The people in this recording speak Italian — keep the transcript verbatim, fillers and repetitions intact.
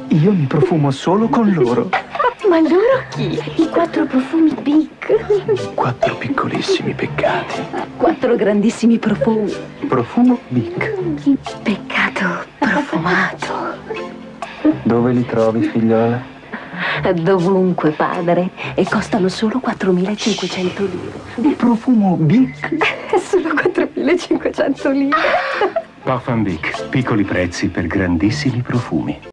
Io mi profumo solo con loro. Ma loro chi? I quattro profumi Bic. Quattro piccolissimi peccati. Quattro grandissimi profumi. Profumo Bic. Peccato profumato. Dove li trovi, figliola? Dovunque, padre. E costano solo quattromilacinquecento lire. Profumo Bic. Solo quattromilacinquecento lire. Parfum Bic, piccoli prezzi per grandissimi profumi.